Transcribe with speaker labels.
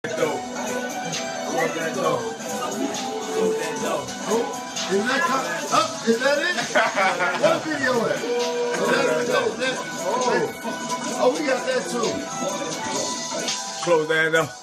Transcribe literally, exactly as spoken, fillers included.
Speaker 1: Close that door. Close that door.
Speaker 2: Oh, is that cut? Oh, is that it? What video at? Is that, is that, is that, oh, oh, we got that too.
Speaker 1: Close that door.